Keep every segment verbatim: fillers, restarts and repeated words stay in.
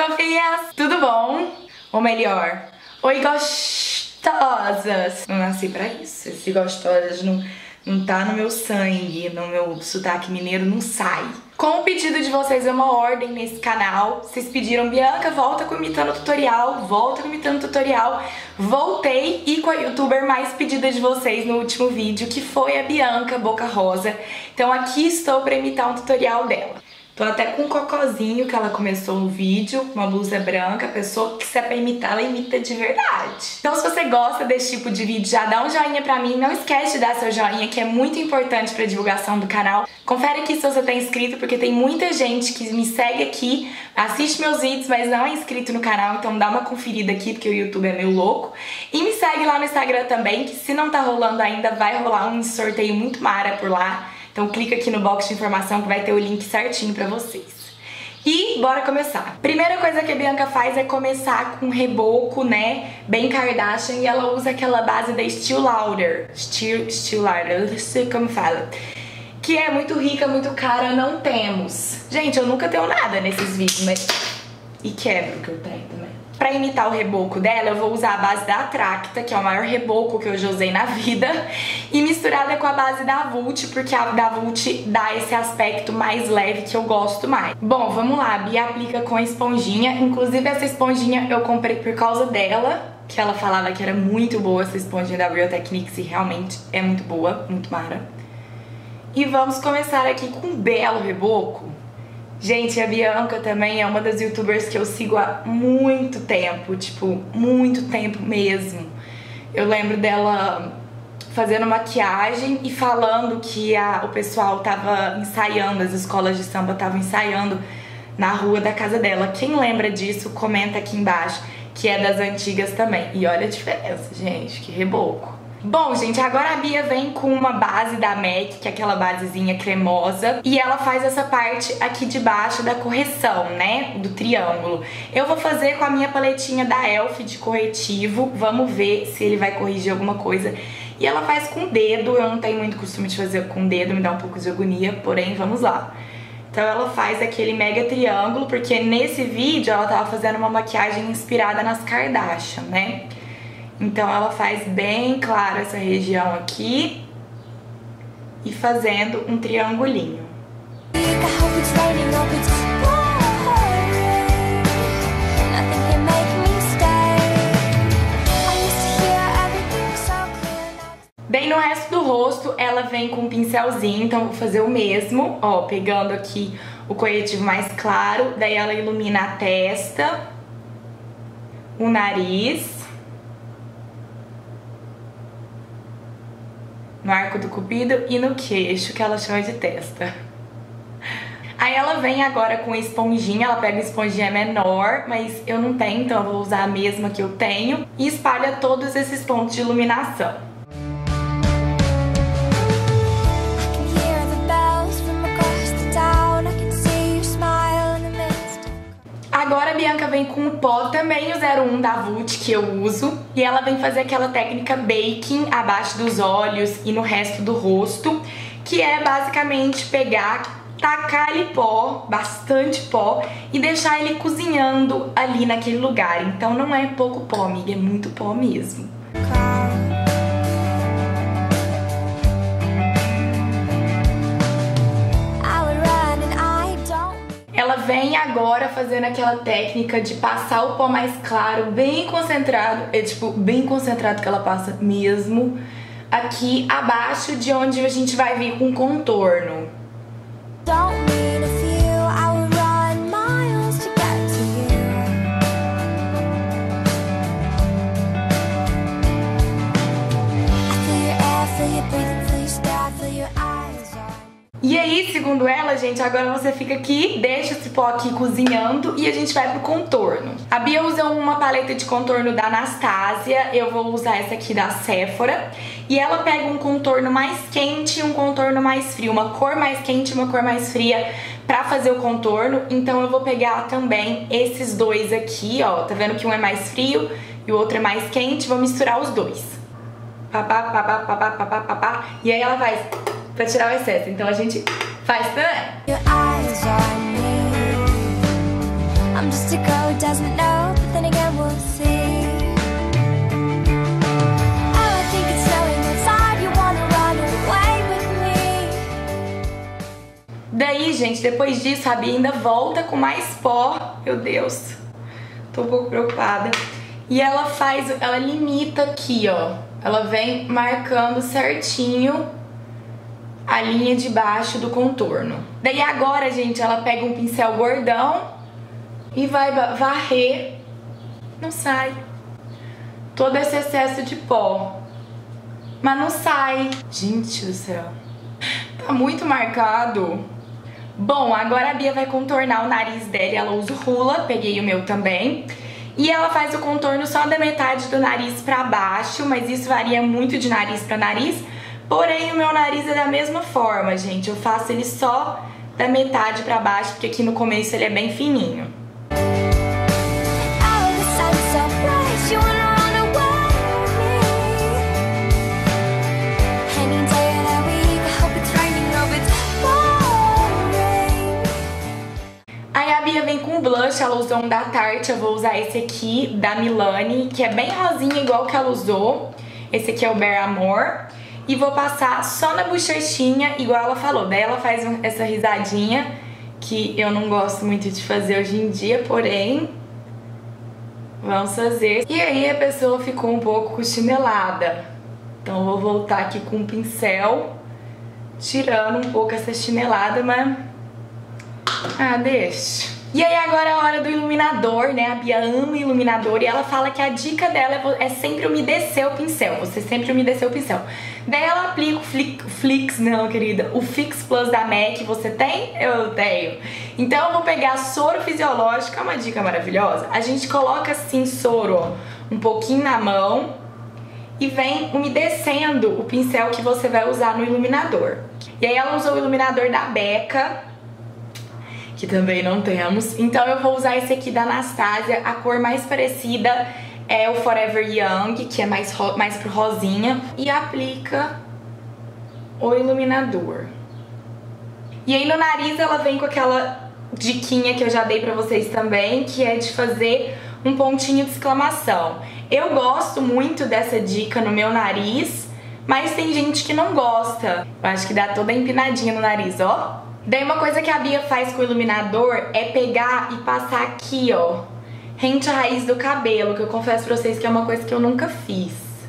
fofinhas! Tudo bom? Ou melhor, oi gostosas! Não nasci pra isso, esse gostosas não, não tá no meu sangue, no meu sotaque mineiro não sai. Com o pedido de vocês, é uma ordem nesse canal. Vocês pediram, Bianca, volta com imitando tutorial, volta com imitando tutorial. Voltei e com a youtuber mais pedida de vocês no último vídeo, que foi a Bianca Boca Rosa. Então aqui estou para imitar um tutorial dela. Tô até com um cocozinho que ela começou no vídeo, uma blusa branca. A pessoa que se é pra imitar, ela imita de verdade. Então se você gosta desse tipo de vídeo, já dá um joinha pra mim. Não esquece de dar seu joinha, que é muito importante pra divulgação do canal. Confere aqui se você tá inscrito, porque tem muita gente que me segue aqui, assiste meus vídeos, mas não é inscrito no canal. Então dá uma conferida aqui, porque o YouTube é meio louco. E me segue lá no Instagram também, que se não tá rolando ainda, vai rolar um sorteio muito mara por lá. Então clica aqui no box de informação que vai ter o link certinho pra vocês. E bora começar. Primeira coisa que a Bianca faz é começar com reboco, né, bem Kardashian, e ela usa aquela base da Estée Lauder. Estée, Estée Lauder, eu não sei como fala. Que é muito rica, muito cara, não temos. Gente, eu nunca tenho nada nesses vídeos, mas... E quebro que eu tenho também. Pra imitar o reboco dela, eu vou usar a base da Atracta, que é o maior reboco que eu já usei na vida, e misturada com a base da Vult, porque a da Vult dá esse aspecto mais leve que eu gosto mais. Bom, vamos lá, a Bia aplica com a esponjinha. Inclusive essa esponjinha eu comprei por causa dela, que ela falava que era muito boa essa esponjinha da Real Techniques, e realmente é muito boa, muito mara. E vamos começar aqui com um belo reboco. Gente, a Bianca também é uma das youtubers que eu sigo há muito tempo, tipo, muito tempo mesmo. Eu lembro dela fazendo maquiagem e falando que a, o pessoal tava ensaiando, as escolas de samba estavam ensaiando na rua da casa dela. Quem lembra disso, comenta aqui embaixo, que é das antigas também. E olha a diferença, gente, que reboco. Bom, gente, agora a Bia vem com uma base da MAC, que é aquela basezinha cremosa, e ela faz essa parte aqui de baixo da correção, né, do triângulo. Eu vou fazer com a minha paletinha da Elf de corretivo, vamos ver se ele vai corrigir alguma coisa. E ela faz com o dedo, eu não tenho muito costume de fazer com o dedo, me dá um pouco de agonia, porém, vamos lá. Então ela faz aquele mega triângulo, porque nesse vídeo ela tava fazendo uma maquiagem inspirada nas Kardashian, né? Então ela faz bem claro essa região aqui e fazendo um triangulinho. Bem, no resto do rosto ela vem com um pincelzinho, então eu vou fazer o mesmo, ó, pegando aqui o corretivo mais claro, daí ela ilumina a testa, o nariz, no arco do cupido e no queixo, que ela chama de testa. Aí ela vem agora com a esponjinha, ela pega uma esponjinha menor, mas eu não tenho, então eu vou usar a mesma que eu tenho, e espalha todos esses pontos de iluminação. Agora a Bianca vem com o pó, também o zero um da Vult, que eu uso. E ela vem fazer aquela técnica baking abaixo dos olhos e no resto do rosto, que é basicamente pegar, tacar ali pó, bastante pó, e deixar ele cozinhando ali naquele lugar. Então não é pouco pó, amiga, é muito pó mesmo. Ela vem agora fazendo aquela técnica de passar o pó mais claro, bem concentrado, é tipo, bem concentrado que ela passa mesmo, aqui abaixo de onde a gente vai vir com contorno. E aí, segundo ela, gente, agora você fica aqui, deixa esse pó aqui cozinhando e a gente vai pro contorno. A Bia usa uma paleta de contorno da Anastasia, eu vou usar essa aqui da Sephora. E ela pega um contorno mais quente e um contorno mais frio, uma cor mais quente e uma cor mais fria pra fazer o contorno. Então eu vou pegar também esses dois aqui, ó, tá vendo que um é mais frio e o outro é mais quente, vou misturar os dois. Papá, papá, papá, papá, papá, e aí ela faz... pra tirar o excesso, então a gente faz também. I'm just a girl who doesn't know, but then again we'll see. Oh, I think it's snowing outside, you wanna run away with me. Daí, gente, depois disso, a Bia ainda volta com mais pó. Meu Deus, tô um pouco preocupada. E ela faz, ela limita aqui, ó. Ela vem marcando certinho a linha de baixo do contorno. Daí agora, gente, ela pega um pincel gordão e vai varrer. Não sai. Todo esse excesso de pó. Mas não sai. Gente do céu. Tá muito marcado. Bom, agora a Bia vai contornar o nariz dela. Ela usa o Hoola, peguei o meu também. E ela faz o contorno só da metade do nariz pra baixo, mas isso varia muito de nariz pra nariz. Porém, o meu nariz é da mesma forma, gente. Eu faço ele só da metade pra baixo, porque aqui no começo ele é bem fininho. Aí a Bia vem com blush, ela usou um da Tarte, eu vou usar esse aqui da Milani, que é bem rosinha igual que ela usou. Esse aqui é o Bare Amor. E vou passar só na bochechinha, igual ela falou. Daí ela faz essa risadinha, que eu não gosto muito de fazer hoje em dia, porém, vamos fazer. E aí a pessoa ficou um pouco chinelada. Então eu vou voltar aqui com o pincel, tirando um pouco essa chinelada, mas... ah, deixa. E aí agora é a hora do iluminador, né? A Bia ama iluminador e ela fala que a dica dela é sempre umedecer o pincel. Você sempre umedecer o pincel. Daí ela aplica o Flix, Flix, não, querida, o Fix Plus da MAC. Você tem? Eu tenho. Então eu vou pegar soro fisiológico, é uma dica maravilhosa. A gente coloca assim soro, ó, um pouquinho na mão e vem umedecendo o pincel que você vai usar no iluminador. E aí ela usou o iluminador da Becca, que também não temos. Então eu vou usar esse aqui da Anastasia. A cor mais parecida é o Forever Young, que é mais, ro mais pro rosinha. E aplica o iluminador. E aí no nariz ela vem com aquela diquinha que eu já dei pra vocês também, que é de fazer um pontinho de exclamação. Eu gosto muito dessa dica no meu nariz, mas tem gente que não gosta. Eu acho que dá toda empinadinha no nariz, ó. Daí uma coisa que a Bia faz com o iluminador é pegar e passar aqui, ó, rente à raiz do cabelo, que eu confesso pra vocês que é uma coisa que eu nunca fiz.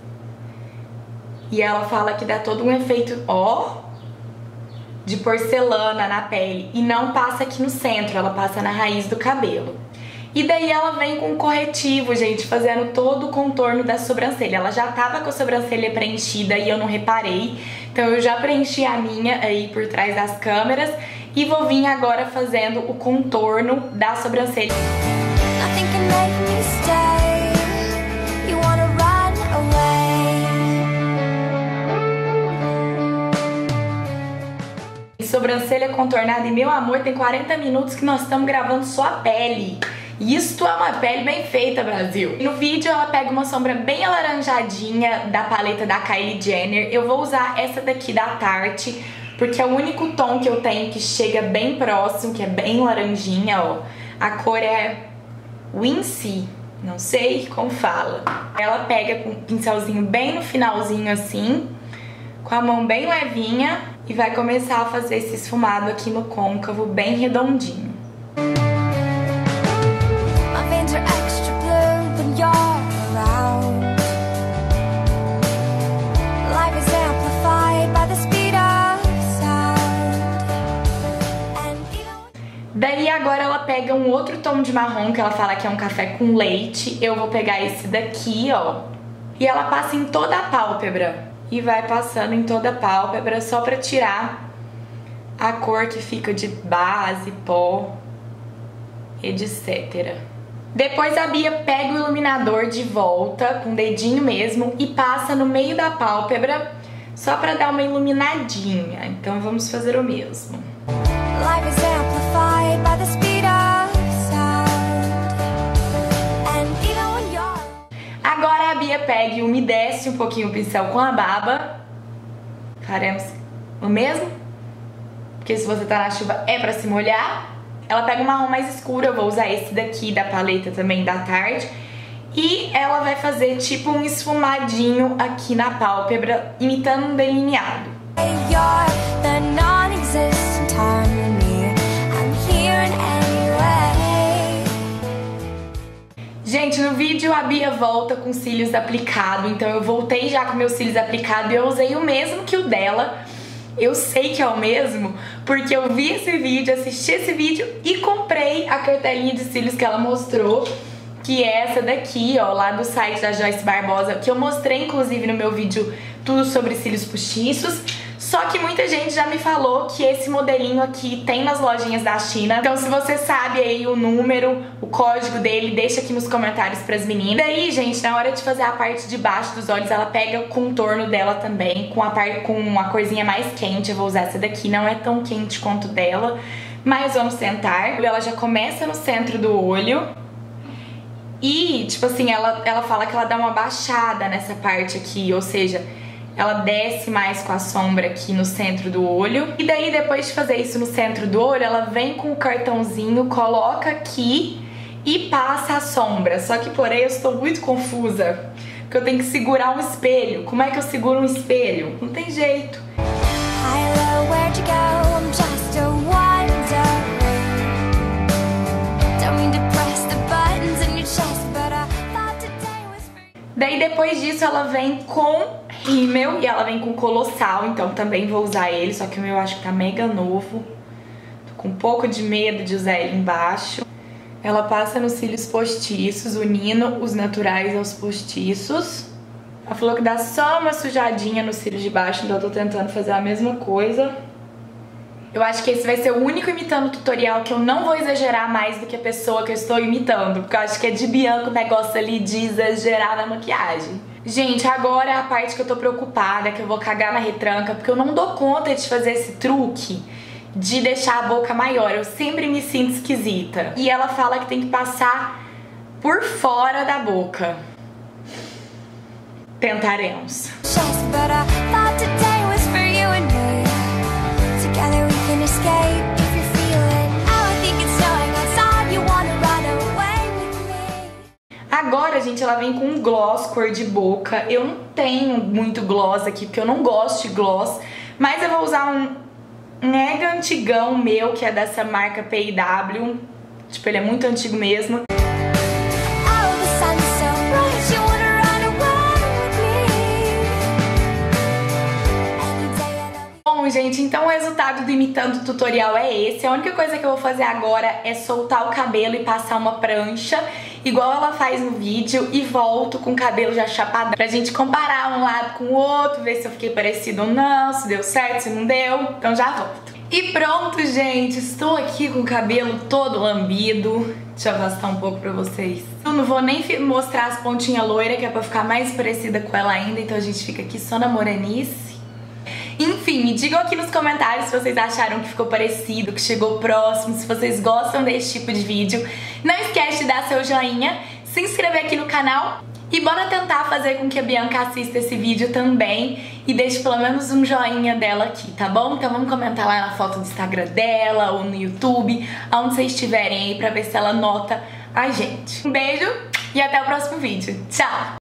E ela fala que dá todo um efeito, ó, de porcelana na pele. E não passa aqui no centro, ela passa na raiz do cabelo. E daí ela vem com um corretivo, gente, fazendo todo o contorno da sobrancelha. Ela já tava com a sobrancelha preenchida e eu não reparei. Então eu já preenchi a minha aí por trás das câmeras. E vou vir agora fazendo o contorno da sobrancelha. Sobrancelha contornada e, meu amor, tem quarenta minutos que nós estamos gravando só a pele. Isto é uma pele bem feita, Brasil. No vídeo ela pega uma sombra bem alaranjadinha da paleta da Kylie Jenner. Eu vou usar essa daqui da Tarte, porque é o único tom que eu tenho que chega bem próximo, que é bem laranjinha, ó. A cor é Wincy, não sei como fala. Ela pega com um pincelzinho bem no finalzinho assim, com a mão bem levinha, e vai começar a fazer esse esfumado aqui no côncavo bem redondinho. Daí agora ela pega um outro tom de marrom, que ela fala que é um café com leite. Eu vou pegar esse daqui, ó. E ela passa em toda a pálpebra. E vai passando em toda a pálpebra só pra tirar a cor que fica de base, pó, etcétera. Depois a Bia pega o iluminador de volta, com o dedinho mesmo, e passa no meio da pálpebra só pra dar uma iluminadinha. Então vamos fazer o mesmo. Agora a Bia pega e umedece um pouquinho o pincel com a baba. Faremos o mesmo, porque se você tá na chuva é pra se molhar. Ela pega um marrom mais escuro, eu vou usar esse daqui da paleta também da Tarte. E ela vai fazer tipo um esfumadinho aqui na pálpebra, imitando um delineado. You're the non-existent harmony. I'm here in any way. Gente, no vídeo a Bia volta com cílios aplicados, então eu voltei já com meus cílios aplicados e eu usei o mesmo que o dela. Eu sei que é o mesmo, porque eu vi esse vídeo, assisti esse vídeo e comprei a cartelinha de cílios que ela mostrou, que é essa daqui, ó, lá do site da Joyce Barbosa, que eu mostrei inclusive no meu vídeo tudo sobre cílios postiços. Só que muita gente já me falou que esse modelinho aqui tem nas lojinhas da China. Então se você sabe aí o número, o código dele, deixa aqui nos comentários pras meninas. E daí, gente, na hora de fazer a parte de baixo dos olhos, ela pega o contorno dela também, com a, par... com uma corzinha mais quente. Eu vou usar essa daqui, não é tão quente quanto dela, mas vamos tentar. Ela já começa no centro do olho. E, tipo assim, ela, ela fala que ela dá uma baixada nessa parte aqui, ou seja, ela desce mais com a sombra aqui no centro do olho. E daí, depois de fazer isso no centro do olho, ela vem com o cartãozinho, coloca aqui e passa a sombra. Só que, porém, eu estou muito confusa, porque eu tenho que segurar um espelho. Como é que eu seguro um espelho? Não tem jeito. Hello, where'd you go? I'm just a wandering. Don't mean to press the buttons in your chest, but I thought today was free. Daí, depois disso, ela vem com rímel e ela vem com colossal, então também vou usar ele, só que o meu eu acho que tá mega novo. Tô com um pouco de medo de usar ele embaixo. Ela passa nos cílios postiços, unindo os naturais aos postiços. Ela falou que dá só uma sujadinha nos cílios de baixo, então eu tô tentando fazer a mesma coisa. Eu acho que esse vai ser o único imitando tutorial que eu não vou exagerar mais do que a pessoa que eu estou imitando, porque eu acho que é de Bianca o negócio ali de exagerar na maquiagem. Gente, agora é a parte que eu tô preocupada, que eu vou cagar na retranca, porque eu não dou conta de fazer esse truque de deixar a boca maior. Eu sempre me sinto esquisita. E ela fala que tem que passar por fora da boca. Tentaremos. Chest, but I thought today was for you and me. Together we can escape if you're feeling. Oh, I think it's snowing outside. You wanna run away with me. Agora, gente, ela vem com um gloss cor de boca. Eu não tenho muito gloss aqui, porque eu não gosto de gloss. Mas eu vou usar um mega antigão meu, que é dessa marca P e W. Tipo, ele é muito antigo mesmo. Oh, the sun's so bright. You wanna run away with me. Any day I know. Bom, gente, então o resultado do imitando tutorial é esse. A única coisa que eu vou fazer agora é soltar o cabelo e passar uma prancha, igual ela faz no vídeo, e volto com o cabelo já chapado pra gente comparar um lado com o outro, ver se eu fiquei parecido ou não, se deu certo, se não deu. Então já volto. E pronto, gente, estou aqui com o cabelo todo lambido. Deixa eu afastar um pouco pra vocês. Eu não vou nem mostrar as pontinhas loiras, que é pra ficar mais parecida com ela ainda, então a gente fica aqui só na morenice. Enfim, me digam aqui nos comentários se vocês acharam que ficou parecido, que chegou próximo, se vocês gostam desse tipo de vídeo. Não esquece de dar seu joinha, se inscrever aqui no canal e bora tentar fazer com que a Bianca assista esse vídeo também e deixe pelo menos um joinha dela aqui, tá bom? Então vamos comentar lá na foto do Instagram dela ou no YouTube, aonde vocês estiverem aí, pra ver se ela nota a gente. Um beijo e até o próximo vídeo. Tchau!